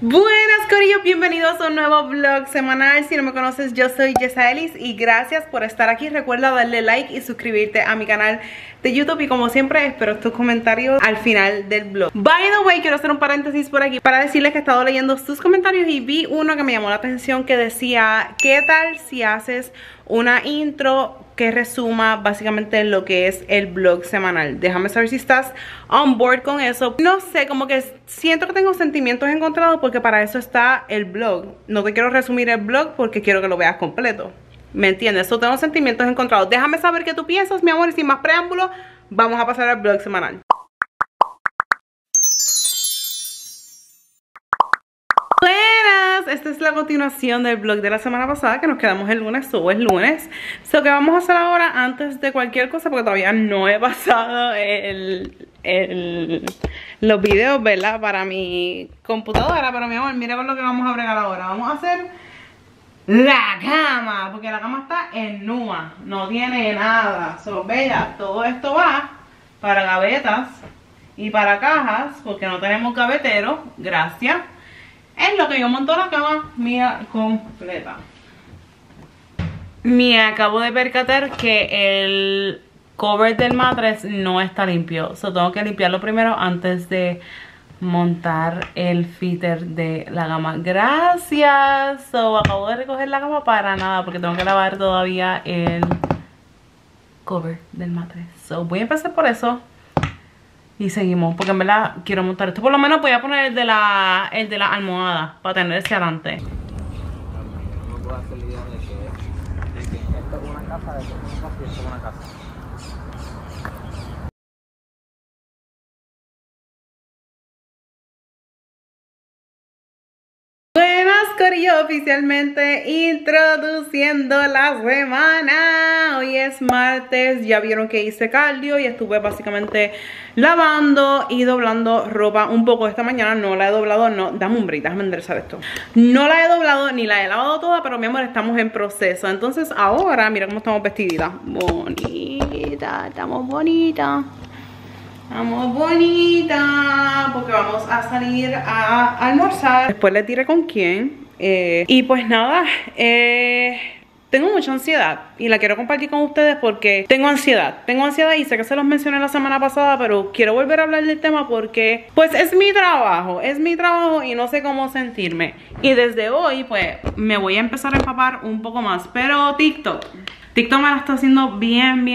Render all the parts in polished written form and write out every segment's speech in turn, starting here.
Buenas corillos, bienvenidos a un nuevo vlog semanal. Si no me conoces, yo soy Yesaelis y gracias por estar aquí. Recuerda darle like y suscribirte a mi canal de YouTube y como siempre espero tus comentarios al final del vlog. By the way, quiero hacer un paréntesis por aquí para decirles que he estado leyendo sus comentarios y vi uno que me llamó la atención que decía: ¿qué tal si haces una intro que resuma básicamente lo que es el vlog semanal? Déjame saber si estás on board con eso. No sé, como que siento que tengo sentimientos encontrados porque para eso está el vlog. No te quiero resumir el vlog porque quiero que lo veas completo, ¿me entiendes? So, tengo sentimientos encontrados. Déjame saber qué tú piensas, mi amor, y sin más preámbulos vamos a pasar al vlog semanal. Esta es la continuación del vlog de la semana pasada, que nos quedamos el lunes, o es lunes. So, ¿qué vamos a hacer ahora antes de cualquier cosa? Porque todavía no he pasado los videos, ¿verdad? Para mi computadora. Pero mi amor, mira con lo que vamos a bregar ahora. Vamos a hacer la cama, porque la cama está en nua, no tiene nada. So, vea, todo esto va para gavetas y para cajas, porque no tenemos gavetero, gracias. Es lo que yo monto la cama mía completa. Me acabo de percatar que el cover del mattress no está limpio. So tengo que limpiarlo primero antes de montar el feeder de la cama. Gracias. So acabo de recoger la cama para nada porque tengo que lavar todavía el cover del mattress. So voy a empezar por eso. Y seguimos, porque en verdad quiero montar esto. Por lo menos voy a poner el de la almohada para tener ese adelante. No me puedo hacer la idea de que esto es una casa, de que esto es una casa. Buenas corillo, oficialmente introduciendo la semana. Hoy es martes, ya vieron que hice cardio y estuve básicamente lavando y doblando ropa un poco esta mañana. No la he doblado, no, dame un break, déjame enderezar esto. No la he doblado ni la he lavado toda, pero mi amor, estamos en proceso. Entonces ahora, mira cómo estamos vestiditas. Bonita, estamos bonitas. Vamos bonita, porque vamos a salir a almorzar. Después les diré con quién. Y pues nada, tengo mucha ansiedad y la quiero compartir con ustedes porque tengo ansiedad y sé que se los mencioné la semana pasada, pero quiero volver a hablar del tema porque pues es mi trabajo y no sé cómo sentirme. Y desde hoy pues me voy a empezar a empapar un poco más, pero TikTok me la está haciendo bien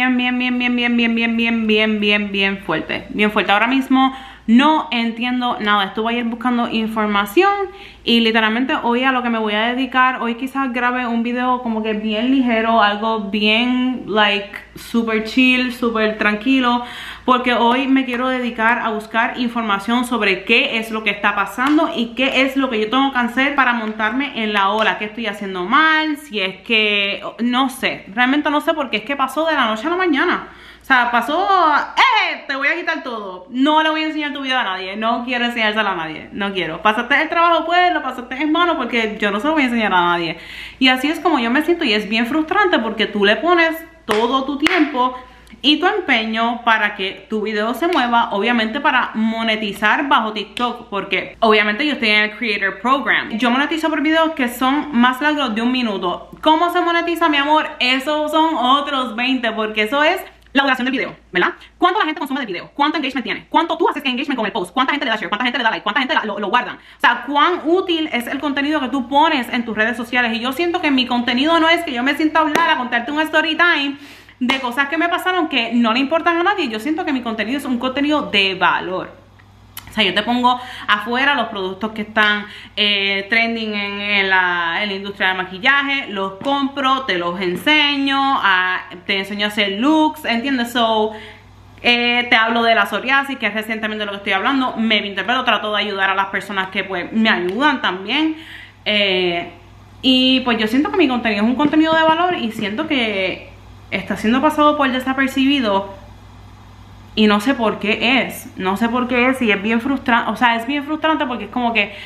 fuerte. Bien fuerte. Ahora mismo no entiendo nada. Estuve ayer buscando información y literalmente hoy a lo que me voy a dedicar, hoy quizás grabe un video como que bien ligero, algo bien like super chill, super tranquilo, porque hoy me quiero dedicar a buscar información sobre qué es lo que está pasando y qué es lo que yo tengo que hacer para montarme en la ola, qué estoy haciendo mal, si es que no sé, realmente no sé, porque es que pasó de la noche a la mañana. O sea, pasó, te voy a quitar todo. No le voy a enseñar tu video a nadie. No quiero enseñárselo a nadie. No quiero. Pasaste el trabajo, pues, lo pasaste en mano porque yo no se lo voy a enseñar a nadie. Y así es como yo me siento y es bien frustrante porque tú le pones todo tu tiempo y tu empeño para que tu video se mueva, obviamente para monetizar bajo TikTok, porque obviamente yo estoy en el Creator Program. Yo monetizo por videos que son más largos de 1 minuto. ¿Cómo se monetiza, mi amor? Esos son otros 20, porque eso es la duración del video, ¿verdad? ¿Cuánto la gente consume del video? ¿Cuánto engagement tiene? ¿Cuánto tú haces engagement con el post? ¿Cuánta gente le da share? ¿Cuánta gente le da like? ¿Cuánta gente lo guardan? O sea, ¿cuán útil es el contenido que tú pones en tus redes sociales? Y yo siento que mi contenido no es que yo me sienta a hablar, a contarte un story time de cosas que me pasaron que no le importan a nadie. Yo siento que mi contenido es un contenido de valor. O sea, yo te pongo afuera los productos que están trending en la industria del maquillaje, los compro, te los enseño, te enseño a hacer looks, ¿entiendes? So, te hablo de la psoriasis, que es recientemente de lo que estoy hablando, me interpreto, trato de ayudar a las personas que pues me ayudan también. Y pues yo siento que mi contenido es un contenido de valor y siento que está siendo pasado por desapercibido. Y no sé por qué es. No sé por qué es y es bien frustrante. O sea, es bien frustrante porque es como que...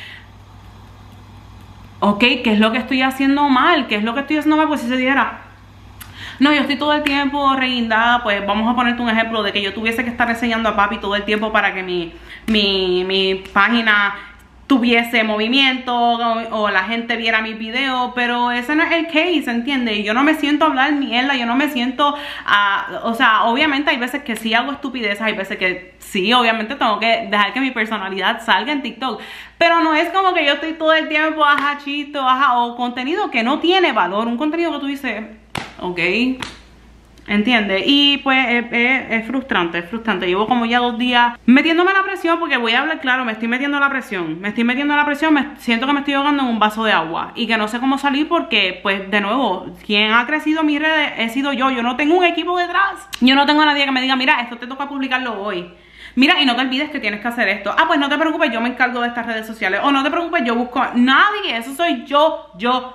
Ok, ¿qué es lo que estoy haciendo mal? ¿Qué es lo que estoy haciendo mal? Pues si se dijera... No, yo estoy todo el tiempo reguindada. Pues vamos a ponerte un ejemplo de que yo tuviese que estar enseñando a papi todo el tiempo para que mi página tuviese movimiento o la gente viera mis videos, pero ese no es el case, ¿entiendes? Yo no me siento a hablar mierda, yo no me siento o sea, obviamente hay veces que sí hago estupideces, hay veces que sí, obviamente tengo que dejar que mi personalidad salga en TikTok, pero no es como que yo estoy todo el tiempo chito, o contenido que no tiene valor, un contenido que tú dices, ok, ¿entiendes? Y pues es frustrante, es frustrante. Llevo como ya 2 días metiéndome la presión, porque voy a hablar claro, me estoy metiendo la presión, siento que me estoy ahogando en un vaso de agua y que no sé cómo salir porque, pues, de nuevo, quien ha crecido mis redes he sido yo no tengo un equipo detrás, yo no tengo a nadie que me diga, mira, esto te toca publicarlo hoy. Mira, y no te olvides que tienes que hacer esto. Pues no te preocupes, yo me encargo de estas redes sociales. O no te preocupes, yo busco a nadie. Eso soy yo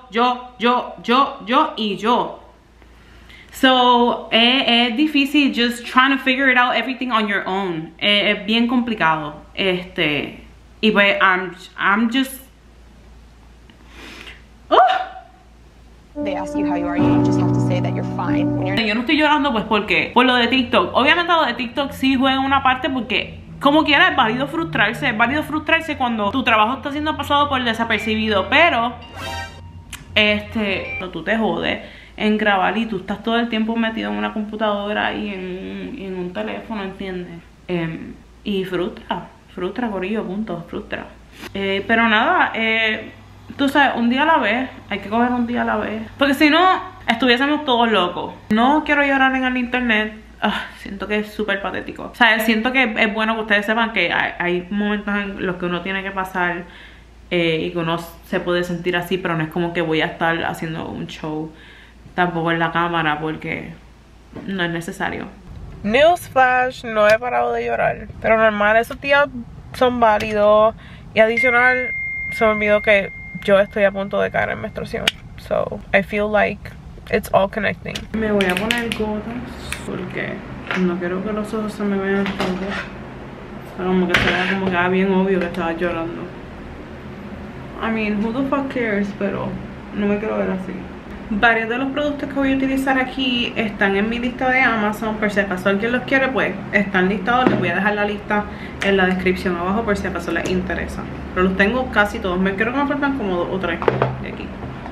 y yo. So, es difícil just trying to figure it out everything on your own. Es bien complicado. Y pues, I'm just... They ask you how you are, you just have to say that you're fine. Yo no estoy llorando pues porque por lo de TikTok. Obviamente lo de TikTok sí juega una parte porque como quiera es válido frustrarse cuando tu trabajo está siendo pasado por desapercibido, pero tú te jodes en grabar y tú estás todo el tiempo metido en una computadora y en un teléfono, ¿entiendes? Y frustra, corillo, punto, frustra. Pero nada, tú sabes, un día a la vez, hay que coger un día a la vez. Porque si no, estuviésemos todos locos. No quiero llorar en el internet. Siento que es súper patético. O sea, siento que es bueno que ustedes sepan que hay momentos en los que uno tiene que pasar y que uno se puede sentir así, pero no es como que voy a estar haciendo un show tampoco en la cámara porque no es necesario. Newsflash, no he parado de llorar. Pero normal, esos días son válidos. Y adicional, se me olvidó que yo estoy a punto de caer en menstruación. So, I feel like it's all connecting. Me voy a poner gotas porque no quiero que los ojos se me vean todos. O sea, como que se vea como que bien obvio que estaba llorando. I mean, who the fuck cares, pero no me quiero ver así. Varios de los productos que voy a utilizar aquí están en mi lista de Amazon. Por si acaso alguien los quiere, pues están listados. Les voy a dejar la lista en la descripción abajo por si acaso les interesa. Pero los tengo casi todos. Me creo que me faltan como 2 o 3 de aquí.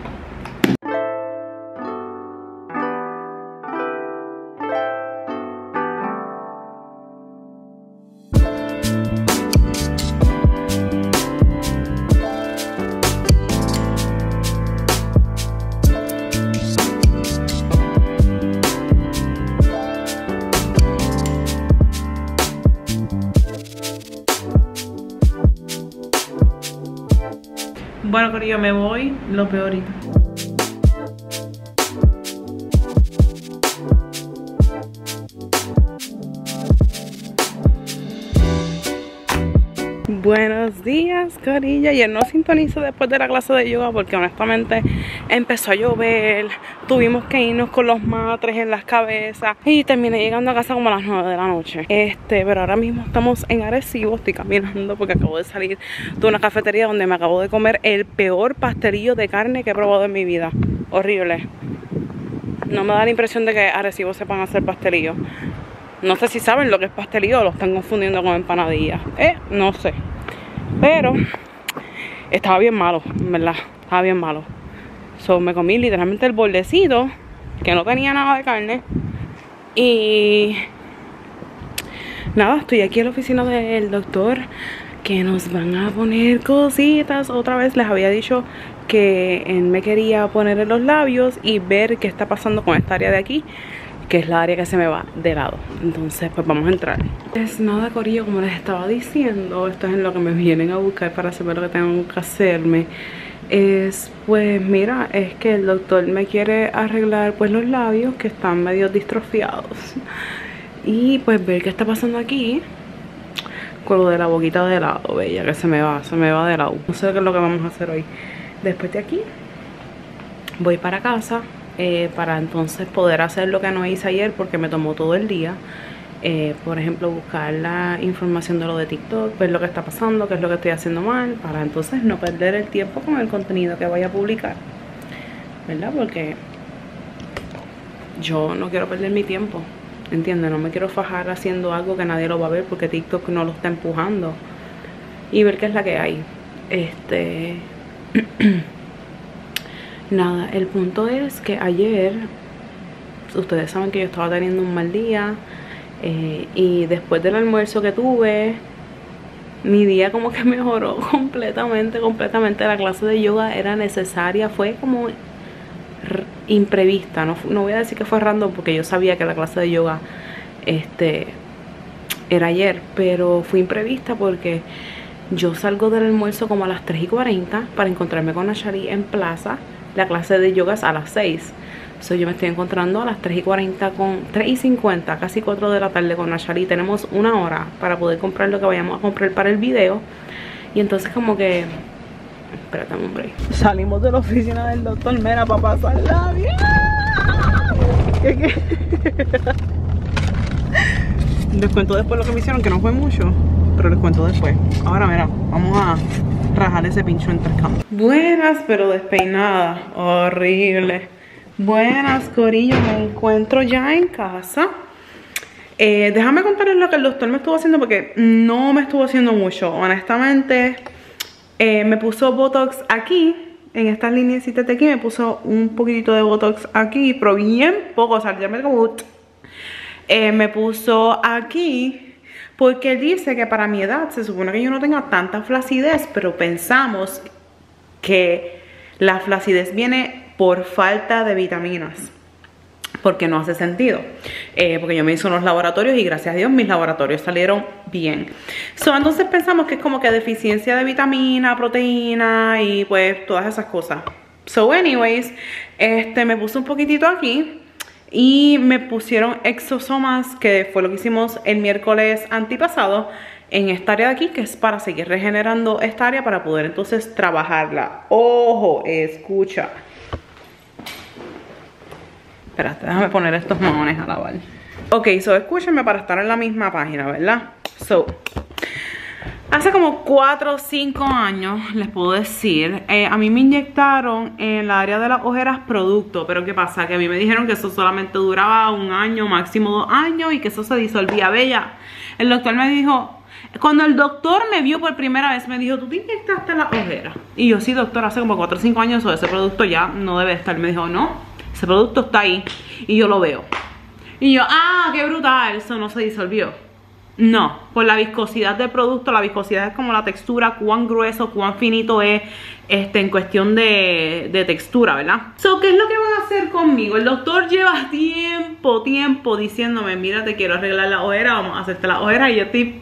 Bueno, corillo, me voy. Los veo ahorita. Buenos días, corillo. Ayer no sintonizo después de la clase de yoga porque honestamente empezó a llover. Tuvimos que irnos con los matres en las cabezas y terminé llegando a casa como a las 9 de la noche. Pero ahora mismo estamos en Arecibo. Estoy caminando porque acabo de salir de una cafetería donde me acabo de comer el peor pastelillo de carne que he probado en mi vida. Horrible. No me da la impresión de que Arecibo sepan hacer pastelillo. No sé si saben lo que es pastelillo o lo están confundiendo con empanadillas. No sé. Pero estaba bien malo, en verdad. Estaba bien malo. So, me comí literalmente el bordecito, que no tenía nada de carne. Y nada, estoy aquí en la oficina del doctor, que nos van a poner cositas. Otra vez les había dicho que él me quería poner en los labios y ver qué está pasando con esta área de aquí, que es la área que se me va de lado. Entonces pues vamos a entrar. Es nada, corillo, como les estaba diciendo, esto es en lo que me vienen a buscar para saber lo que tengo que hacerme. Pues mira, es que el doctor me quiere arreglar pues los labios que están medio distrofiados y pues ver qué está pasando aquí con lo de la boquita de lado, bella, que se me va de lado. No sé qué es lo que vamos a hacer hoy. Después de aquí voy para casa para entonces poder hacer lo que no hice ayer porque me tomó todo el día. Por ejemplo, buscar la información de lo de TikTok, ver lo que está pasando, qué es lo que estoy haciendo mal, para entonces no perder el tiempo con el contenido que vaya a publicar, ¿verdad? Porque yo no quiero perder mi tiempo, ¿entiendes? No me quiero fajar haciendo algo que nadie lo va a ver porque TikTok no lo está empujando, y ver qué es la que hay. Nada, el punto es que ayer, ustedes saben que yo estaba teniendo un mal día, y después del almuerzo que tuve, mi día como que mejoró completamente. La clase de yoga era necesaria, fue como imprevista, no voy a decir que fue random porque yo sabía que la clase de yoga era ayer, pero fue imprevista porque yo salgo del almuerzo como a las 3:40 para encontrarme con Ashari en plaza. La clase de yoga es a las 6. So, yo me estoy encontrando a las 3:40 con 3:50, casi 4 de la tarde con Ashari. Tenemos una hora para poder comprar lo que vayamos a comprar para el video. Y entonces como que... Espérate un break. Salimos de la oficina del doctor Mera para pasarla bien. ¿Qué? Les cuento después lo que me hicieron, que no fue mucho, pero les cuento después. Ahora mira, vamos a rajar ese pincho entre camas. Buenas, pero despeinada. Horrible. Buenas, corillo, me encuentro ya en casa. Déjame contarles lo que el doctor me estuvo haciendo, porque no me estuvo haciendo mucho. Honestamente, me puso Botox aquí, en estas lineecitas de aquí. Me puso un poquitito de Botox aquí, pero bien poco, o sea, ya me como... me puso aquí porque él dice que para mi edad se supone que yo no tenga tanta flacidez, pero pensamos que la flacidez viene por falta de vitaminas, porque no hace sentido, porque yo me hice unos laboratorios y gracias a Dios mis laboratorios salieron bien. Entonces pensamos que es como que deficiencia de vitamina, proteína y pues todas esas cosas. Anyways, me puse un poquitito aquí y me pusieron exosomas, que fue lo que hicimos el miércoles antipasado, en esta área de aquí, que es para seguir regenerando esta área para poder entonces trabajarla. Ojo, escucha. Espérate, déjame poner estos mamones a lavar. Ok, escúchenme para estar en la misma página, ¿verdad? Hace como 4 o 5 años, les puedo decir, a mí me inyectaron en la área de las ojeras producto. Pero ¿qué pasa? Que a mí me dijeron que eso solamente duraba 1 año, máximo 2 años, y que eso se disolvía. Bella, el doctor me dijo, cuando el doctor me vio por primera vez, me dijo, ¿tú te inyectaste las ojeras? Y yo, sí, doctor, hace como 4 o 5 años, ese producto ya no debe estar. Me dijo, no, ese producto está ahí y yo lo veo. Y yo, ah, qué brutal, eso no se disolvió. No, por la viscosidad del producto. La viscosidad es como la textura, cuán grueso, cuán finito es en cuestión de textura, ¿verdad? ¿Qué es lo que van a hacer conmigo? El doctor lleva tiempo diciéndome, mira, te quiero arreglar la ojera, vamos a hacerte la ojera, y yo estoy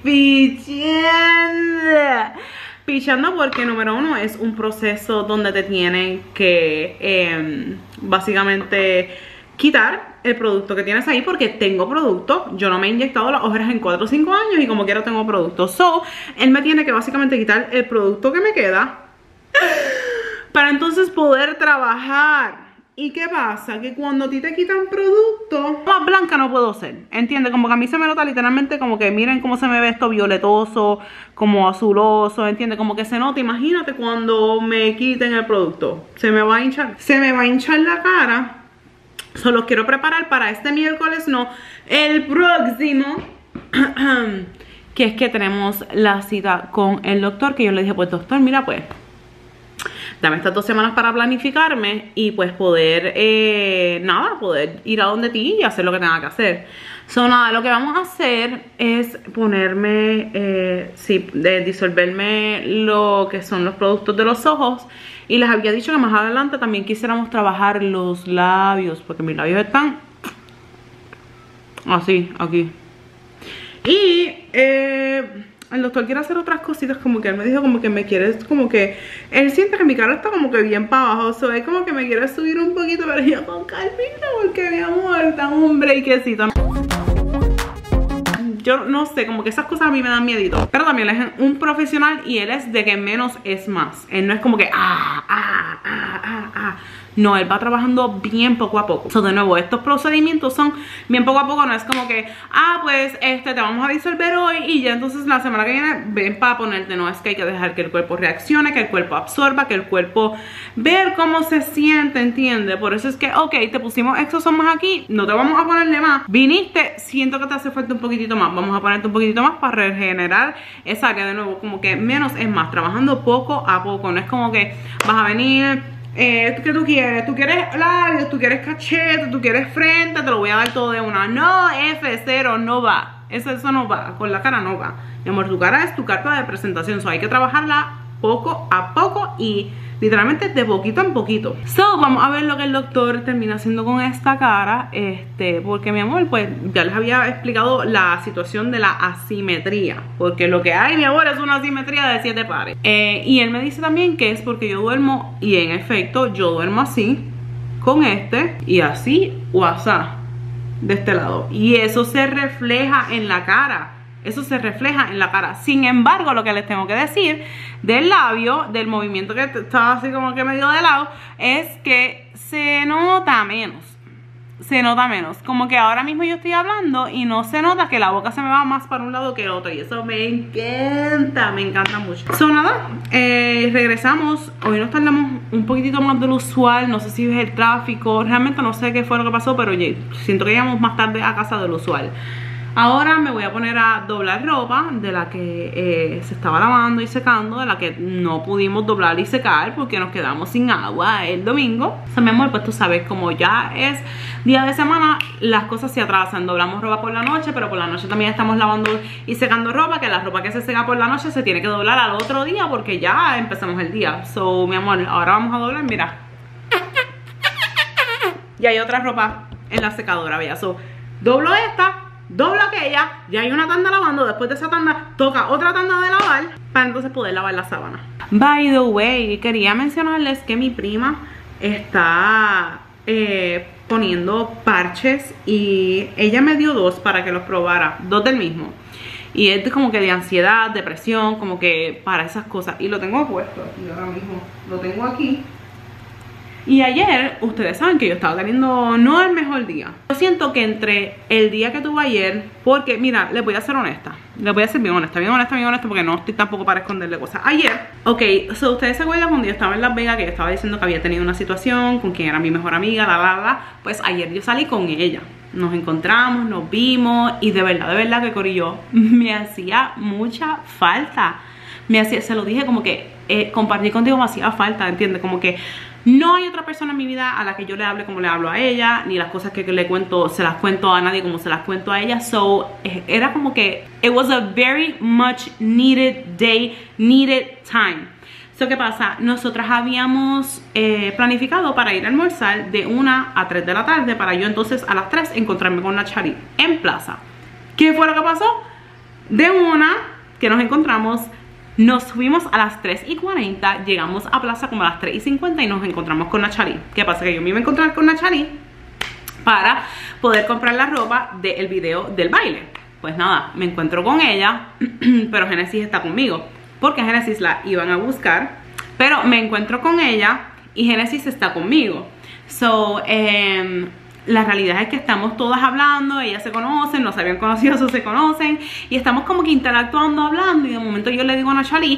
pichando porque número 1 es un proceso donde te tienen que básicamente quitar el producto que tienes ahí, porque tengo producto. Yo no me he inyectado las ojeras en 4 o 5 años y como quiera tengo producto. Él me tiene que básicamente quitar el producto que me queda para entonces poder trabajar. ¿Y qué pasa? Que cuando a ti te quitan producto, más blanca no puedo ser, ¿entiendes? Como que a mí se me nota literalmente como que miren cómo se me ve esto violetoso, como azuloso, ¿entiendes? Como que se nota. Imagínate cuando me quiten el producto, se me va a hinchar la cara. Solo quiero preparar para este miércoles, no, el próximo, que es que tenemos la cita con el doctor, que yo le dije, pues doctor, mira, pues dame estas 2 semanas para planificarme y pues poder, poder ir a donde ti y hacer lo que tenga que hacer. Nada, lo que vamos a hacer es ponerme, disolverme lo que son los productos de los ojos. Y les había dicho que más adelante también quisiéramos trabajar los labios, porque mis labios están así, aquí. Y el doctor quiere hacer otras cositas, como que él me dijo como que me quiere, como que él siente que mi cara está como que bien para abajo. Es como que me quiere subir un poquito, pero yo con calmita, porque mi amor, dame un breakcito. Yo no sé, como que esas cosas a mí me dan miedito. Pero también él es un profesional y él es de que menos es más. Él no es como que No, él va trabajando bien poco a poco. De nuevo, estos procedimientos son bien poco a poco. No es como que, pues te vamos a disolver hoy y ya entonces la semana que viene ven para ponerte. No, es que hay que dejar que el cuerpo reaccione, que el cuerpo absorba, que el cuerpo ver cómo se siente, ¿entiendes? Por eso es que, ok, te pusimos exosomas aquí, no te vamos a ponerle más. Viniste, siento que te hace falta un poquitito más. Vamos a ponerte un poquitito más para regenerar esa área. De nuevo, como que menos es más, trabajando poco a poco. No es como que vas a venir... ¿qué tú quieres? ¿Tú quieres labios? ¿Tú quieres cachete? ¿Tú quieres frente? Te lo voy a dar todo de una. No, F0, no va. Eso no va, con la cara no va. Mi amor, tu cara es tu carta de presentación. Hay que trabajarla poco a poco y literalmente de poquito en poquito. Vamos a ver lo que el doctor termina haciendo con esta cara. Porque mi amor, pues ya les había explicado la situación de la asimetría. Porque lo que hay, mi amor, es una asimetría de 7 pares. Y él me dice también que es porque yo duermo, y en efecto, yo duermo así, con y así o asá, de este lado. Y eso se refleja en la cara. Eso se refleja en la cara. Sin embargo, lo que les tengo que decir del labio, del movimiento que estaba así como que medio de lado, es que se nota menos. Se nota menos. Como que ahora mismo yo estoy hablando y no se nota que la boca se me va más para un lado que el otro. Y eso me encanta mucho. Nada, regresamos. Hoy nos tardamos un poquitito más de lo usual. No sé si es el tráfico. Realmente no sé qué fue lo que pasó, pero siento que llegamos más tarde a casa de lo usual. Ahora me voy a poner a doblar ropa de la que se estaba lavando y secando, de la que no pudimos doblar y secar porque nos quedamos sin agua el domingo. Mi amor, pues tú sabes, como ya es día de semana, las cosas se atrasan. Doblamos ropa por la noche, pero por la noche también estamos lavando y secando ropa, que la ropa que se seca por la noche se tiene que doblar al otro día porque ya empezamos el día. Mi amor, ahora vamos a doblar, mira. Y hay otra ropa en la secadora, vea. Doblo esta, doblo aquella, ya hay una tanda lavando. Después de esa tanda toca otra tanda de lavar para entonces poder lavar la sábana. By the way, quería mencionarles que mi prima está poniendo parches y ella me dio 2 para que los probara, 2 del mismo. Y es como que de ansiedad, depresión, como que para esas cosas. Y lo tengo puesto aquí ahora mismo, lo tengo aquí. Y ayer, ustedes saben que yo estaba teniendo no el mejor día. Yo siento que entre el día que tuve ayer, porque mira, les voy a ser honesta. Les voy a ser bien honesta, porque no estoy tampoco para esconderle cosas. Ayer, ok, ustedes se acuerdan cuando yo estaba en Las Vegas, que yo estaba diciendo que había tenido una situación con quien era mi mejor amiga, pues ayer yo salí con ella. Nos encontramos, nos vimos y de verdad que Corillo me hacía mucha falta. Se lo dije como que compartir contigo me hacía falta, ¿entiendes? Como que no hay otra persona en mi vida a la que yo le hable como le hablo a ella, ni las cosas que le cuento se las cuento a nadie como se las cuento a ella. Era como que it was a very much needed day, needed time. ¿Qué pasa? Nosotras habíamos planificado para ir a almorzar de 1 a 3 de la tarde, para yo entonces a las 3 encontrarme con Nachari en plaza. ¿Qué fue lo que pasó? De 1 que nos encontramos, nos fuimos a las 3:40, llegamos a plaza como a las 3:50 y nos encontramos con Nachari. ¿Qué pasa? Que yo me iba a encontrar con Nachari para poder comprar la ropa del video del baile. Pues nada, me encuentro con ella, pero Genesis está conmigo, porque Genesis la iban a buscar, pero me encuentro con ella y Genesis está conmigo. La realidad es que estamos todas hablando, ellas se conocen, no se habían conocido, se conocen y estamos como que interactuando, hablando, y de momento yo le digo a Nachari,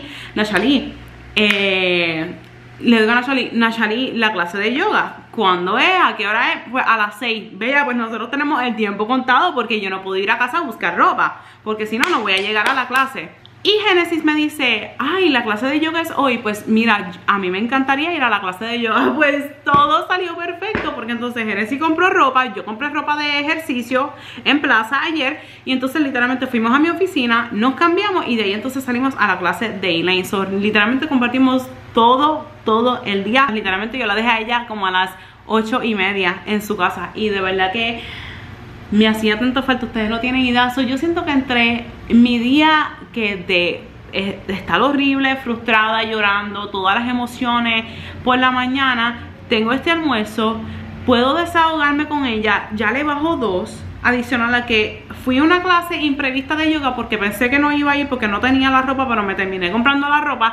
la clase de yoga, ¿cuándo es? ¿A qué hora es? Pues a las 6. Vea, pues nosotros tenemos el tiempo contado porque yo no puedo ir a casa a buscar ropa, porque si no, no voy a llegar a la clase. Y Genesis me dice, ay, la clase de yoga es hoy. Pues mira, a mí me encantaría ir a la clase de yoga. Pues todo salió perfecto, porque entonces Genesis compró ropa, yo compré ropa de ejercicio en plaza ayer, y entonces literalmente fuimos a mi oficina, nos cambiamos y de ahí entonces salimos a la clase de Elaine. Literalmente compartimos todo el día. Literalmente yo la dejé a ella como a las 8:30 en su casa, y de verdad que me hacía tanta falta, ustedes no tienen idea. Yo siento que entre mi día que de estar horrible, frustrada, llorando, todas las emociones por la mañana, tengo este almuerzo, puedo desahogarme con ella, ya le bajo 2, adicional a que fui a una clase imprevista de yoga porque pensé que no iba a ir porque no tenía la ropa, pero me terminé comprando la ropa.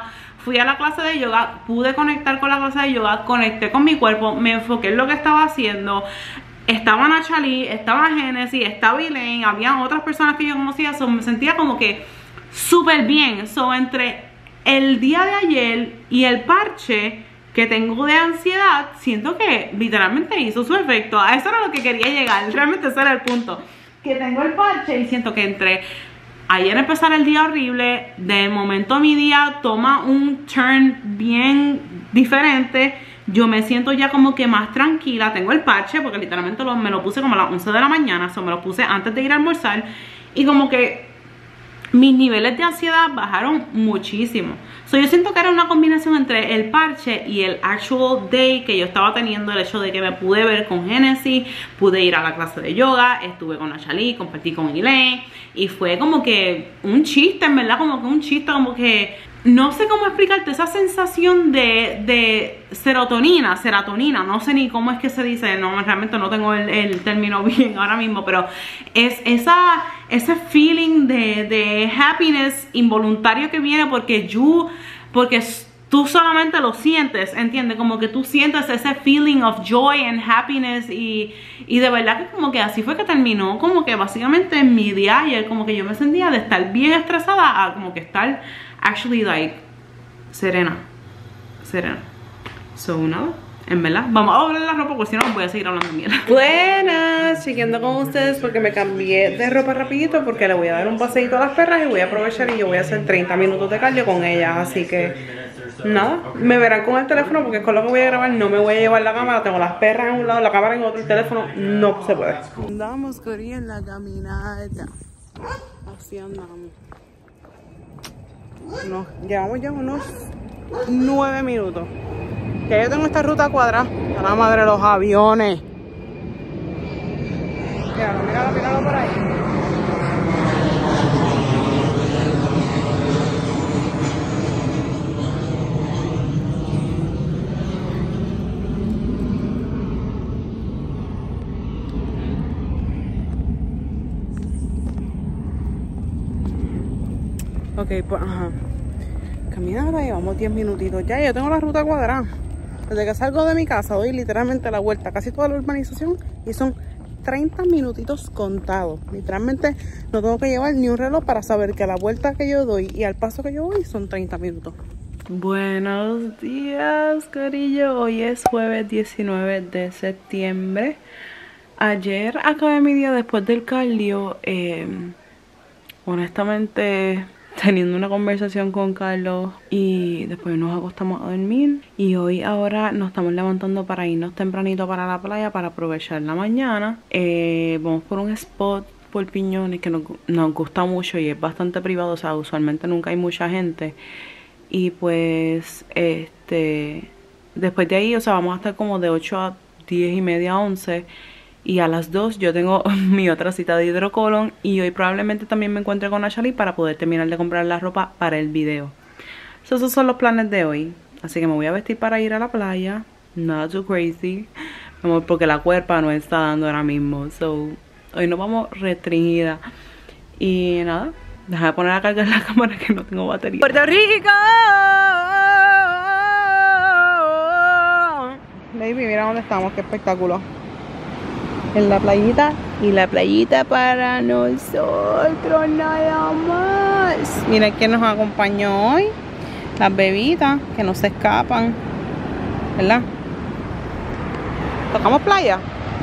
fui a la clase de yoga, pude conectar con la clase de yoga, conecté con mi cuerpo, me enfoqué en lo que estaba haciendo. Estaba Nachali, estaba Genesis, estaba Elaine, había otras personas que yo conocía, me sentía como que súper bien. Entre el día de ayer y el parche que tengo de ansiedad, siento que literalmente hizo su efecto. A eso era lo que quería llegar, realmente ese era el punto. Que tengo el parche y siento que entre ayer empezar el día horrible, de momento mi día toma un turn bien diferente. Yo me siento ya como que más tranquila. Tengo el parche porque literalmente me lo puse como a las 11 de la mañana. Me lo puse antes de ir a almorzar. Y como que mis niveles de ansiedad bajaron muchísimo. Yo siento que era una combinación entre el parche y el actual day que yo estaba teniendo. El hecho de que me pude ver con Genesis, pude ir a la clase de yoga, estuve con Nachali, compartí con Elaine. Y fue como que un chiste, en verdad, como que un chiste, como que... No sé cómo explicarte esa sensación de serotonina, no sé ni cómo es que se dice, no, realmente no tengo el término bien ahora mismo, pero es ese feeling de happiness involuntario que viene porque tú solamente lo sientes, ¿entiendes? Como que tú sientes ese feeling of joy and happiness y de verdad que como que así fue que terminó, como que básicamente en mi día ayer, como que yo me sentía de estar bien estresada a como que estar actually like serena. So nada, en verdad, vamos a doblar la ropa porque si no voy a seguir hablando de mierda. Buenas, chequeando con ustedes porque me cambié de ropa rapidito porque le voy a dar un paseíto a las perras y voy a aprovechar y yo voy a hacer 30 minutos de cardio con ellas, así que nada, me verán con el teléfono porque con lo que voy a grabar no me voy a llevar la cámara, tengo las perras en un lado, la cámara en otro, el teléfono no se puede. Andamos corriendo en la caminata, así andamos. Llevamos ya unos 9 minutos. Ya yo tengo esta ruta cuadrada. A la madre de los aviones. Míralo por ahí. Ok, pues ajá. Caminata, llevamos 10 minutitos. Ya, yo tengo la ruta cuadrada. Desde que salgo de mi casa doy literalmente la vuelta a casi toda la urbanización y son 30 minutitos contados. Literalmente no tengo que llevar ni un reloj para saber que la vuelta que yo doy y al paso que yo voy son 30 minutos. Buenos días, corillo. Hoy es jueves 19 de septiembre. Ayer acabé mi día después del cardio. Honestamente, teniendo una conversación con Carlos y después nos acostamos a dormir. Y hoy ahora nos estamos levantando para irnos tempranito para la playa para aprovechar la mañana. Vamos por un spot por Piñones que nos gusta mucho y es bastante privado, o sea, usualmente nunca hay mucha gente. Y pues, después de ahí, o sea, vamos a estar como de 8 a 10 y media, 11. Y a las 2 yo tengo mi otra cita de hidrocolon. Y hoy probablemente también me encuentre con Nachali para poder terminar de comprar la ropa para el video. So, esos son los planes de hoy. Así que me voy a vestir para ir a la playa. Nada too crazy. Porque la cuerpa no está dando ahora mismo. So, hoy nos vamos restringida. Y nada, déjame poner a cargar la cámara que no tengo batería. ¡Puerto Rico! Baby, mira dónde estamos. Qué espectáculo. En la playita, y la playita para nosotros nada más. Miren quién nos acompañó hoy. Las bebitas que no se escapan, ¿verdad? ¿Tocamos playa?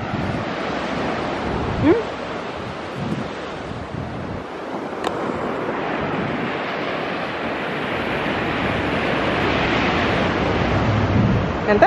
¿Gente?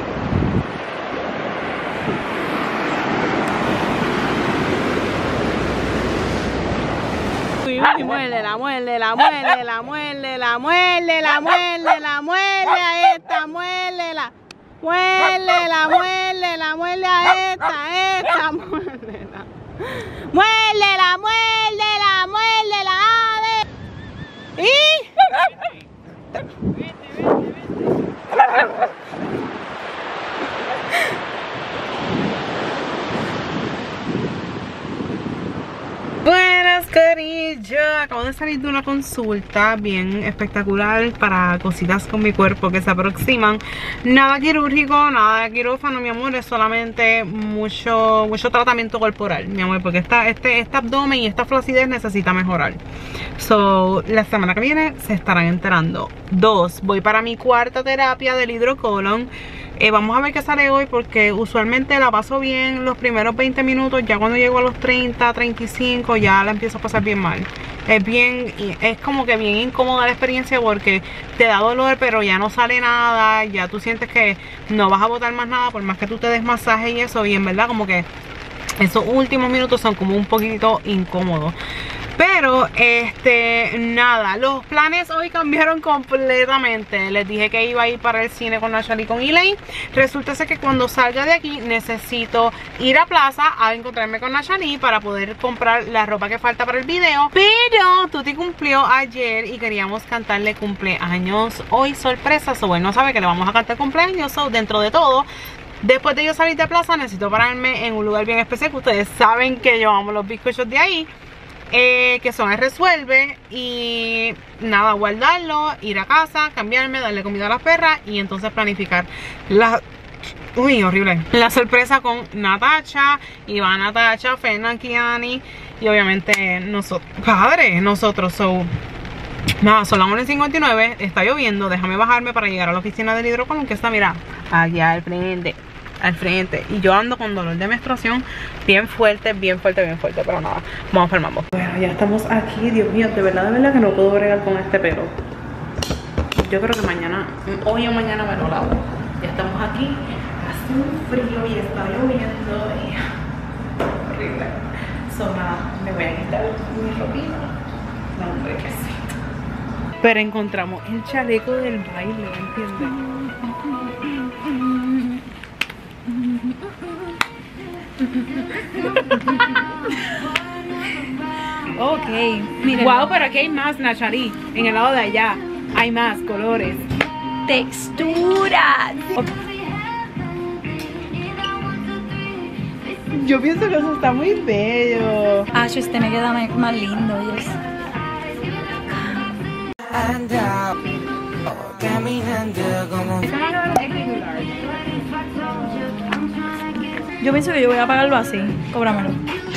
Y muérdela, muérdela, muérdela, muérdela, muérdela, muérdela, muérdela a esta, muérdela, muérdela, muérdela, muérdela a esta, muérdela, muérdela, muérdela, muérdela, a ver. Buenas, corillo. yo acabo de salir de una consulta bien espectacular para cositas con mi cuerpo que se aproximan. Nada quirúrgico, nada de quirófano, mi amor. Es solamente mucho tratamiento corporal, mi amor, porque este abdomen y esta flacidez necesita mejorar. So, la semana que viene se estarán enterando. 2, voy para mi cuarta terapia del hidrocolon. Vamos a ver qué sale hoy, porque usualmente la paso bien los primeros 20 minutos. Ya cuando llego a los 30, 35 ya la empiezo a pasar bien mal. Es como que bien incómoda la experiencia, porque te da dolor pero ya no sale nada. Ya tú sientes que no vas a botar más nada por más que tú te des masaje y eso. Y en verdad como que esos últimos minutos son como un poquitito incómodos. Pero, nada, los planes hoy cambiaron completamente. Les dije que iba a ir para el cine con Nachali y con Elaine. Resulta ser que cuando salga de aquí necesito ir a Plaza a encontrarme con Nachali para poder comprar la ropa que falta para el video. Pero Tuti cumplió ayer y queríamos cantarle cumpleaños hoy, sorpresa. So, él no sabe que le vamos a cantar cumpleaños. So, dentro de todo, después de yo salir de Plaza, necesito pararme en un lugar bien especial, que ustedes saben que yo amo los bizcochos de ahí. Que son el Resuelve. Y nada, guardarlo, ir a casa, cambiarme, darle comida a las perras y entonces planificar la... Uy, horrible. La sorpresa con Natacha, Iván, Natacha, Fernan, Kiani y obviamente nosotros. So, nada, son las 1:59, está lloviendo. Déjame bajarme para llegar a la oficina del hidrocolon, que está, mira, aquí al frente. Y yo ando con dolor de menstruación bien fuerte, pero nada, vamos para el mambo. Bueno, ya estamos aquí. Dios mío, de verdad que no puedo bregar con este pelo. Yo creo que hoy o mañana me lo lavo. Ya estamos aquí, hace un frío y está lloviendo y... horrible. Nada, me voy a quitar mi ropita. No, hombre, que sí. Pero encontramos el chaleco del baile, ¿entiendes? Ok, miren. Wow, pero aquí hay más, Nachali. En el lado de allá hay más colores, texturas. Yo pienso que eso está muy bello. Este me queda más lindo. Yes. Yo pienso que yo voy a pagarlo así. Cóbramelo.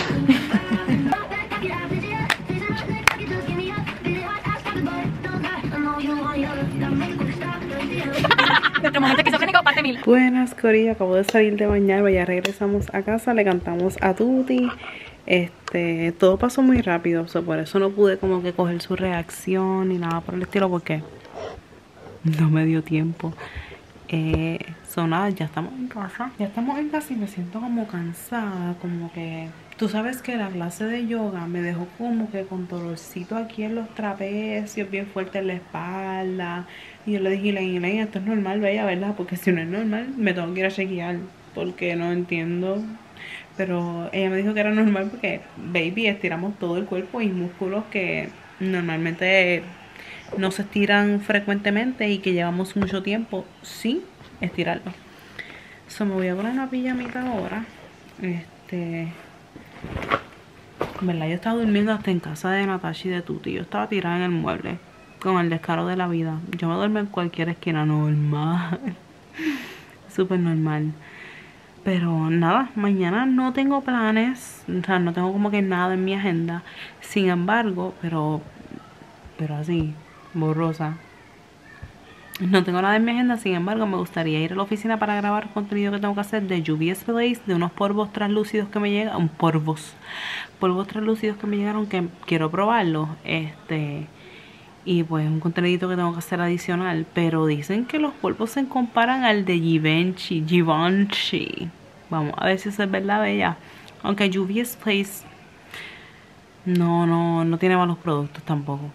Nuestro momento esquizofrénico, parte 1000. Buenas, Corillo, acabo de salir de bañar. Ya regresamos a casa, le cantamos a Tuti. Todo pasó muy rápido, por eso no pude como que coger su reacción ni nada por el estilo, porque no me dio tiempo. Nada, ya estamos en casa. Y me siento como cansada, como que... Tú sabes que la clase de yoga me dejó como que con dolorcito aquí en los trapecios, bien fuerte en la espalda. Y yo le dije, Elaine, esto es normal, bella, ¿verdad? Porque si no es normal, me tengo que ir a chequear, porque no entiendo. Pero ella me dijo que era normal porque, baby, estiramos todo el cuerpo y músculos que normalmente no se estiran frecuentemente y que llevamos mucho tiempo sin estirarlo. Me voy a poner una pijamita ahora. ¿Verdad? Yo estaba durmiendo hasta en casa de Natacha y de Tuti. Yo estaba tirada en el mueble con el descaro de la vida. Yo me duermo en cualquier esquina, normal. Súper normal. Pero nada, mañana no tengo planes. O sea, no tengo como que nada en mi agenda. Sin embargo, pero así, borrosa. No tengo nada en mi agenda, sin embargo me gustaría ir a la oficina para grabar contenido que tengo que hacer de Juvia's Place, de unos polvos translúcidos que me llegan, polvos translúcidos que me llegaron que quiero probarlos, y pues un contenido que tengo que hacer adicional, pero dicen que los polvos se comparan al de Givenchy. Vamos a ver si eso es verdad, bella. Aunque Juvia's Place no tiene malos productos tampoco,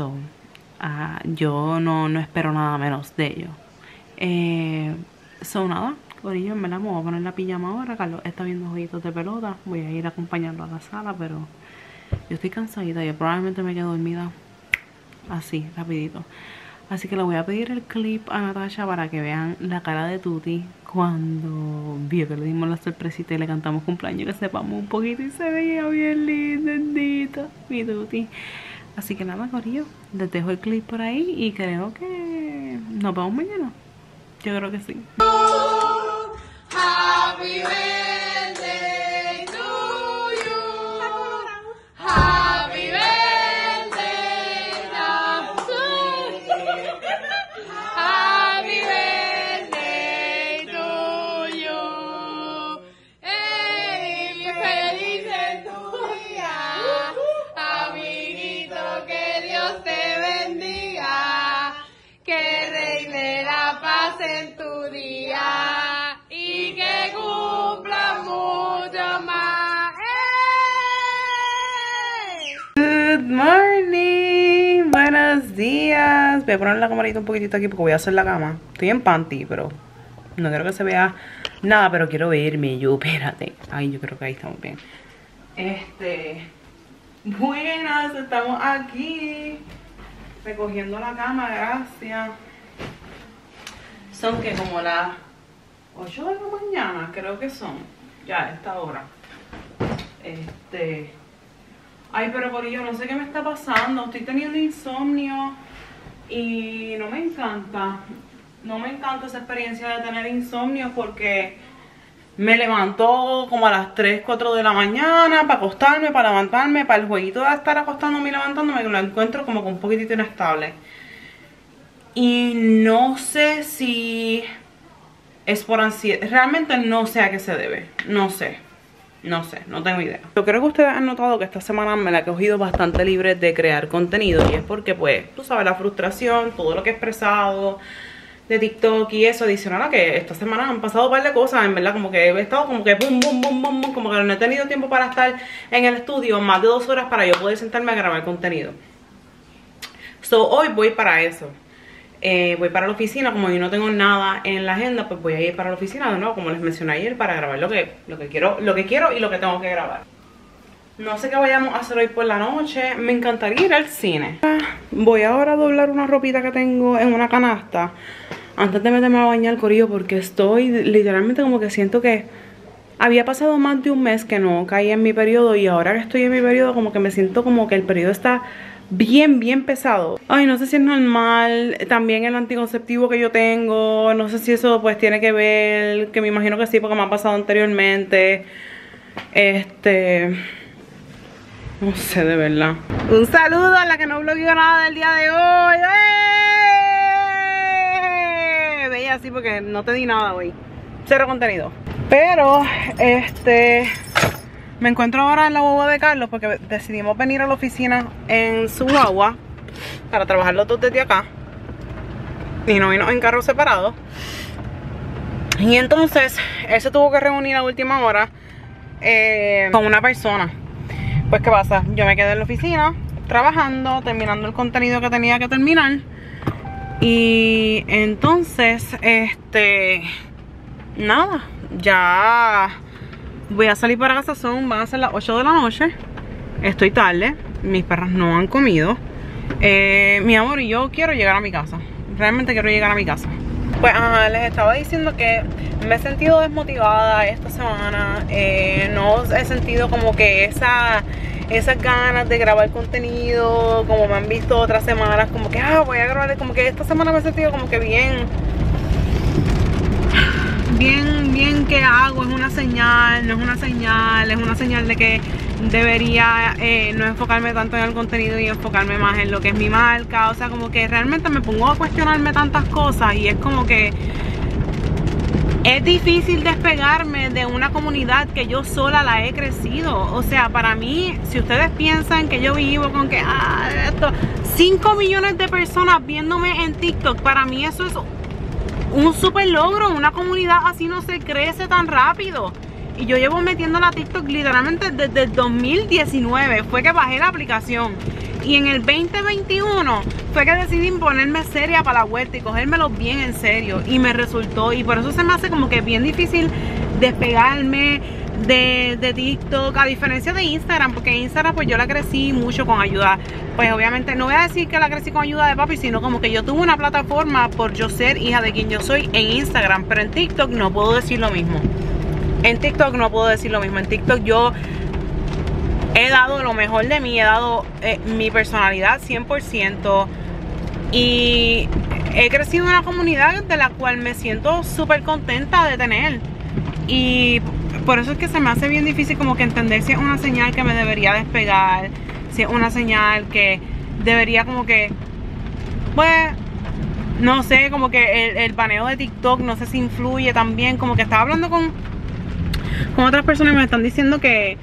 yo no espero nada menos de ello. Nada, corillo, en verdad me voy a poner la pijama ahora. Carlos está viendo jueguitos de pelota. Voy a ir a acompañarlo a la sala, pero yo estoy cansadita. Yo probablemente me quedo dormida así, rapidito. Así que le voy a pedir el clip a Natacha para que vean la cara de Tuti cuando vio que le dimos la sorpresita y le cantamos cumpleaños, que sepamos un poquito, y se veía bien linda, mi Tuti. Así que nada, corillo, les dejo el clip por ahí y creo que nos vemos mañana. Yo creo que sí. Happy birthday to you. Happy birthday to you. Happy birthday to you. Ey, feliz es tu día, amiguito, que Dios te bendiga, que reine la paz en tu día y que cumpla mucho más. Good morning, buenos días. Voy a poner la camarita un poquitito aquí porque voy a hacer la cama. Estoy en panty, pero no quiero que se vea nada, pero quiero verme yo, espérate. Ay, yo creo que ahí estamos bien. Buenas, estamos aquí recogiendo la cama, gracias. Son que como las 8 de la mañana, creo que son. Ya, a esta hora. Ay, pero corillo, no sé qué me está pasando. Estoy teniendo insomnio y no me encanta. No me encanta esa experiencia de tener insomnio porque me levanto como a las 3, 4 de la mañana para acostarme, para levantarme, para el jueguito de estar acostándome y levantándome, que lo encuentro como que un poquitito inestable. Y no sé si es por ansiedad. Realmente no sé a qué se debe. No sé, no tengo idea. Yo creo que ustedes han notado que esta semana me la he cogido bastante libre de crear contenido. Y es porque, pues, tú sabes, la frustración, todo lo que he expresado de TikTok y eso, adicional a que esta semana han pasado un par de cosas, en verdad, como que he estado como que boom, boom, boom, boom, boom, como que no he tenido tiempo para estar en el estudio más de 2 horas para yo poder sentarme a grabar contenido. So, hoy voy para eso. Voy para la oficina, como yo no tengo nada en la agenda, pues voy a ir para la oficina de nuevo, como les mencioné ayer, para grabar lo que quiero y lo que tengo que grabar. No sé qué vayamos a hacer hoy por la noche. Me encantaría ir al cine. Voy ahora a doblar una ropita que tengo en una canasta antes de meterme a bañar, corillo, porque estoy literalmente como que siento que había pasado más de un mes que no caía en mi periodo, y ahora que estoy en mi periodo como que me siento como que el periodo está bien pesado. Ay, no sé si es normal. También el anticonceptivo que yo tengo, no sé si eso pues tiene que ver, que me imagino que sí porque me ha pasado anteriormente. No sé, de verdad. Un saludo a la que no blogueó nada del día de hoy. Veía así porque no te di nada hoy. Cero contenido. Pero, me encuentro ahora en la guagua de Carlos porque decidimos venir a la oficina en su guagua para trabajar los dos desde acá y no vino en carros separados. Y entonces él se tuvo que reunir a última hora con una persona. Pues ¿qué pasa? Yo me quedé en la oficina trabajando, terminando el contenido que tenía que terminar. Y entonces, nada, ya voy a salir para casa. Van a ser las 8 de la noche. Estoy tarde, mis perras no han comido. Mi amor y yo quiero llegar a mi casa. Realmente quiero llegar a mi casa. Pues les estaba diciendo que me he sentido desmotivada esta semana. No he sentido como que esas ganas de grabar contenido como me han visto otras semanas, como que voy a grabar. Como que esta semana me he sentido como que bien que hago, es una señal, no es una señal, es una señal de que debería no enfocarme tanto en el contenido y enfocarme más en lo que es mi marca. O sea, como que realmente me pongo a cuestionarme tantas cosas y es como que es difícil despegarme de una comunidad que yo sola la he crecido. O sea, para mí, si ustedes piensan que yo vivo con que 5 millones de personas viéndome en TikTok, para mí eso es un super logro. Una comunidad así no se crece tan rápido. Y yo llevo metiendo la TikTok literalmente desde el 2019. Fue que bajé la aplicación. Y en el 2021 fue que decidí ponerme seria para la vuelta y cogérmelo bien en serio. Y me resultó. Y por eso se me hace como que bien difícil despegarme de TikTok, a diferencia de Instagram, porque Instagram pues yo la crecí mucho con ayuda, pues obviamente no voy a decir que la crecí con ayuda de papi, sino como que yo tuve una plataforma por yo ser hija de quien yo soy en Instagram. Pero en TikTok no puedo decir lo mismo. En TikTok yo he dado lo mejor de mí, he dado mi personalidad 100% y he crecido en una comunidad de la cual me siento súper contenta de tener. Y por eso es que se me hace bien difícil como que entender si es una señal que me debería despegar, si es una señal que debería como que, pues, no sé, como que el baneo de TikTok, no sé si influye también. Como que estaba hablando con otras personas y me están diciendo que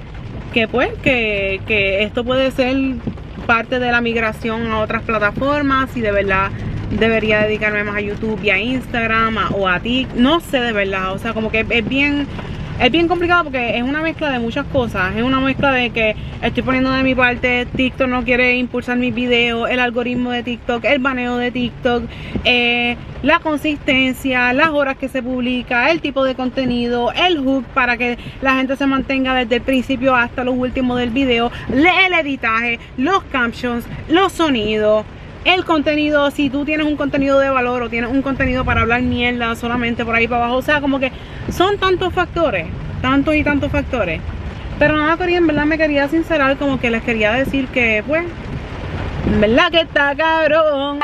esto puede ser parte de la migración a otras plataformas y de verdad debería dedicarme más a YouTube y a Instagram o a TikTok, no sé de verdad, o sea, como que es bien complicado porque es una mezcla de muchas cosas. Es una mezcla de que estoy poniendo de mi parte, TikTok no quiere impulsar mis videos, el algoritmo de TikTok, el baneo de TikTok, la consistencia, las horas que se publica, el tipo de contenido, el hook para que la gente se mantenga desde el principio hasta lo último del video, el editaje, los captions, los sonidos, el contenido, si tú tienes un contenido de valor o tienes un contenido para hablar mierda solamente por ahí para abajo, o sea, como que son tantos factores, tantos y tantos factores. Pero nada, Corea, en verdad me quería sincerar, como que les quería decir que, pues, en verdad que está cabrón.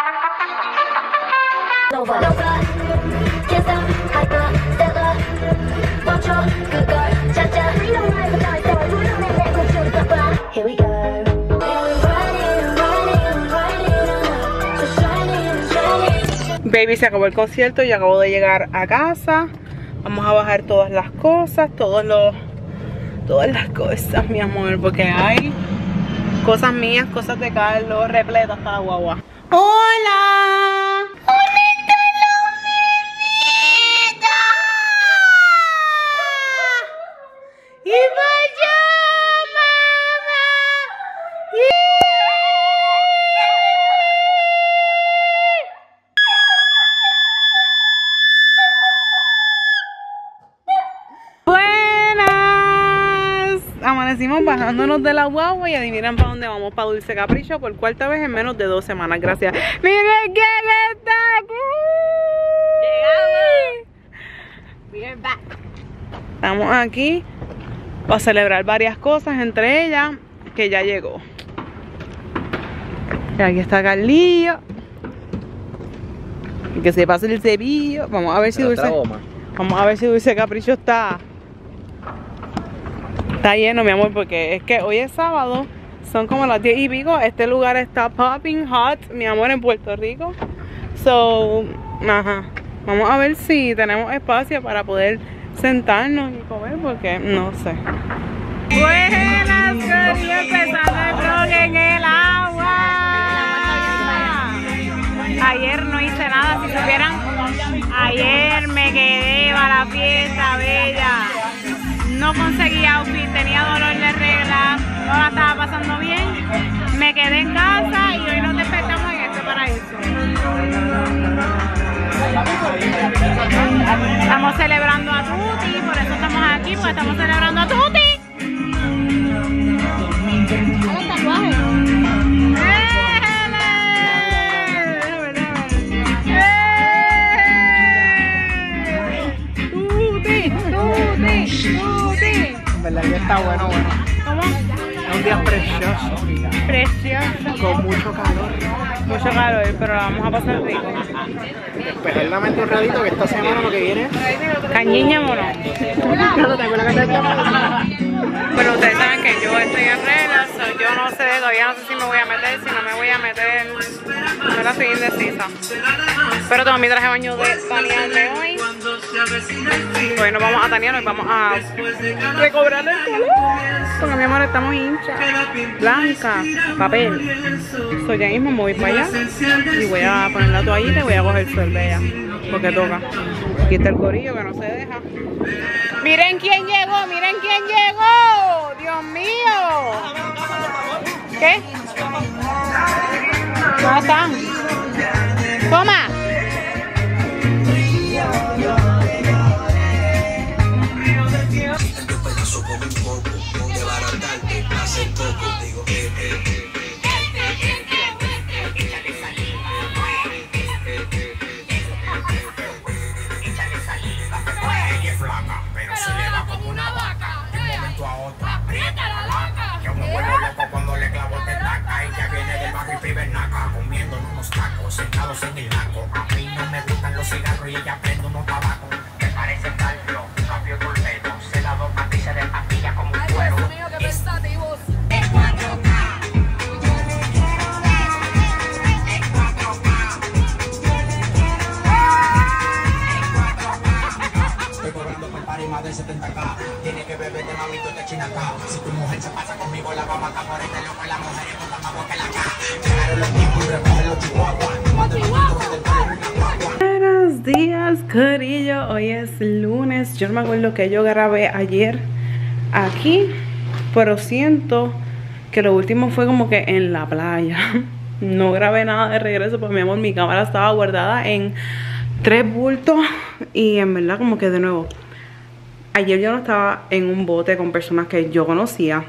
Here we go. Baby, se acabó el concierto y acabo de llegar a casa. Vamos a bajar todas las cosas, todas las cosas, mi amor, porque hay cosas mías, cosas de Carlos, repleta hasta la guagua. ¡Hola! ¡Hola, ¡y vaya, mamá! Buenas. Amanecimos bajándonos de la guagua y adivinan para dónde vamos, para Dulce Capricho por cuarta vez en menos de 2 semanas. Gracias. ¡Miren quién está aquí! ¡Llegamos! Estamos aquí para celebrar varias cosas, entre ellas que ya llegó. Y aquí está Carlillo. Y que se pase el cepillo. Vamos a ver si Dulce Capricho está lleno, mi amor, porque es que hoy es sábado, son como las 10 y pico. Este lugar está popping hot, mi amor, en Puerto Rico. So, ajá, vamos a ver si tenemos espacio para poder sentarnos y comer, porque no sé. Buenas, Corillo, empezando el vlog en el agua. Ayer no hice nada, si supieran, ayer me quedé para la fiesta bella. No conseguí outfit, tenía dolor de regla, no la estaba pasando bien. Me quedé en casa y hoy nos despertamos en este paraíso. Estamos celebrando a Tuti, por eso estamos aquí, porque estamos celebrando a Tuti. ¿Hay tatuaje? En verdad ya está bueno. ¿Cómo? Es un día precioso. Precioso. Con mucho calor. Mucho calor, pero la vamos a pasar rico. Despejar la mente un ratito que esta semana lo que viene. Cañiña, mono. No tengo la cara de esta. Pero ustedes saben que yo estoy en reglas, yo no sé, todavía no sé si me voy a meter, si no me voy a meter, no la estoy indecisa. Pero tengo mi traje de baño de tanearme hoy. Hoy nos vamos a tanear, hoy vamos a recobrar el color. Porque mi amor, estamos hinchas. Blanca, papel. So, ya mismo me voy para allá y voy a poner la toallita y voy a coger sol de ella, porque toca. Aquí está el corillo que no se deja. Miren quién llegó, miren quién llegó. Dios mío. ¿Qué? ¿Dónde están? Toma. Cuando le clavo te taca y ya viene del barrio y vive en Naca, comiendo unos tacos, sentados en el lago. A mí no me gustan los cigarros y ella prende unos tabacos. Me parece calcio, cambio torpedo, se da dos matices de pastilla como un cuero. Más de 70K, tiene que beber de mamito de china acá. Si tu mujer se pasa conmigo, la va a matar por este loco. La mujer es más agua que la acá. Llegaron los tiempos y recogen los chihuahuas. Buenos días, corillo. Hoy es lunes. Yo no me acuerdo que yo grabé ayer aquí, pero siento que lo último fue como que en la playa. No grabé nada de regreso, pues mi amor, mi cámara estaba guardada en 3 bultos. Y en verdad como que de nuevo, ayer yo no estaba en un bote con personas que yo conocía.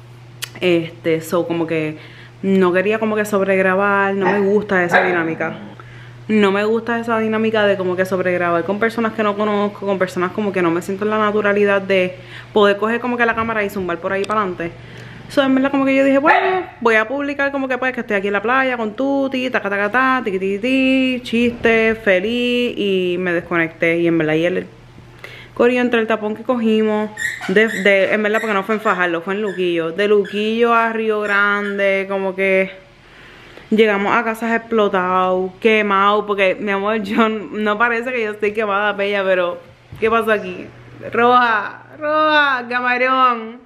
Como que no quería como que sobregrabar. No me gusta esa dinámica. No me gusta esa dinámica de como que sobregrabar con personas que no conozco, con personas como que no me siento en la naturalidad de poder coger como que la cámara y zumbar por ahí para adelante. En verdad como que yo dije, bueno, voy a publicar como que pues que estoy aquí en la playa con Tuti, taca taca ta, tiqui tiqui ti, chiste, feliz, y me desconecté. Y en verdad ayer corrió entre el tapón que cogimos, en verdad porque no fue en Fajardo, fue en Luquillo. De Luquillo a Río Grande, como que llegamos a casas explotados, quemados, porque mi amor, yo no parece que yo estoy quemada, bella, pero ¿qué pasó aquí? Roja, camarón.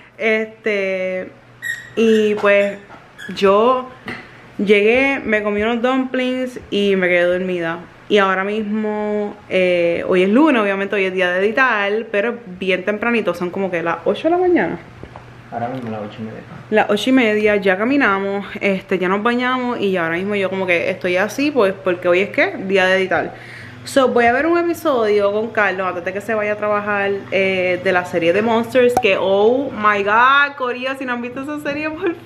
Y pues yo llegué, me comí unos dumplings y me quedé dormida. Y ahora mismo, hoy es lunes, obviamente hoy es día de editar, pero bien tempranito, son como que las 8 de la mañana. Ahora mismo las 8:30. Las 8:30, ya caminamos, ya nos bañamos y ahora mismo yo como que estoy así, pues porque hoy es que día de editar. Voy a ver un episodio con Carlos antes de que se vaya a trabajar de la serie de Monsters, que oh my god, Corea, si no han visto esa serie, por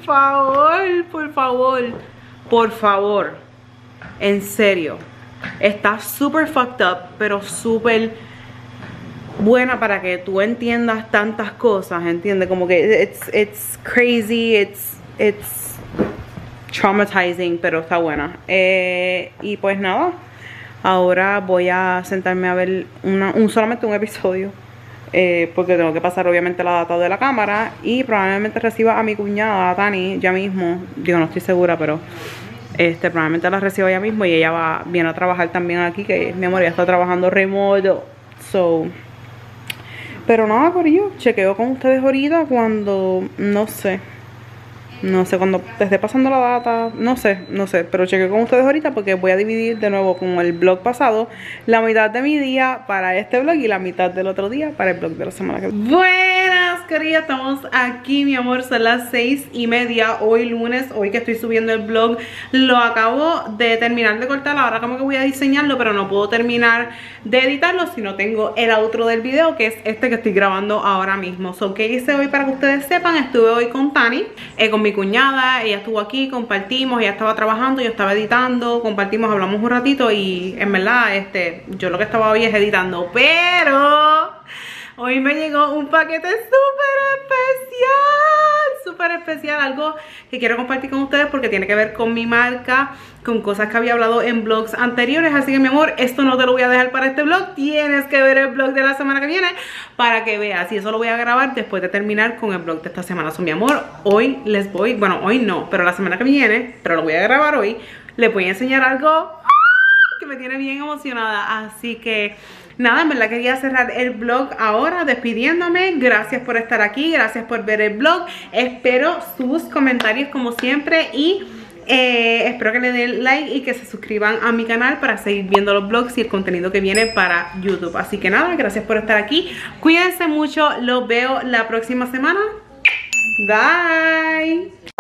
favor, en serio. Está súper fucked up, pero súper buena para que tú entiendas tantas cosas, ¿entiendes? Como que it's crazy, it's traumatizing, pero está buena. Y pues nada, ahora voy a sentarme a ver solamente un episodio, porque tengo que pasar obviamente la data de la cámara y probablemente reciba a mi cuñada, a Tani, ya mismo. Digo, no estoy segura, pero probablemente la reciba ya mismo y ella viene a trabajar también aquí, que mi amor ya está trabajando remoto. Pero nada, corillo, chequeo con ustedes ahorita cuando, no sé, cuando te esté pasando la data, no sé, pero chequeo con ustedes ahorita porque voy a dividir de nuevo con el vlog pasado, la mitad de mi día para este vlog y la mitad del otro día para el vlog de la semana que viene. Buenas, querida, estamos aquí, mi amor, son las 6:30, hoy lunes, hoy que estoy subiendo el vlog, lo acabo de terminar de cortar, ahora como que voy a diseñarlo, pero no puedo terminar de editarlo si no tengo el outro del video, que es este que estoy grabando ahora mismo. ¿Qué hice hoy para que ustedes sepan? Estuve hoy con Tani, con mi cuñada, ella estuvo aquí, compartimos, ella estaba trabajando, yo estaba editando, compartimos, hablamos un ratito y en verdad, yo lo que estaba hoy es editando, pero hoy me llegó un paquete súper especial, algo que quiero compartir con ustedes porque tiene que ver con mi marca, con cosas que había hablado en vlogs anteriores, así que mi amor, esto no te lo voy a dejar para este vlog, tienes que ver el vlog de la semana que viene para que veas, y eso lo voy a grabar después de terminar con el vlog de esta semana. Mi amor, hoy les voy, bueno, hoy no, pero la semana que viene, pero lo voy a grabar hoy, les voy a enseñar algo que me tiene bien emocionada, así que nada, en verdad quería cerrar el vlog ahora despidiéndome. Gracias por estar aquí, gracias por ver el vlog, espero sus comentarios como siempre y espero que le den like y que se suscriban a mi canal para seguir viendo los vlogs y el contenido que viene para YouTube. Así que nada, gracias por estar aquí, cuídense mucho, los veo la próxima semana, bye.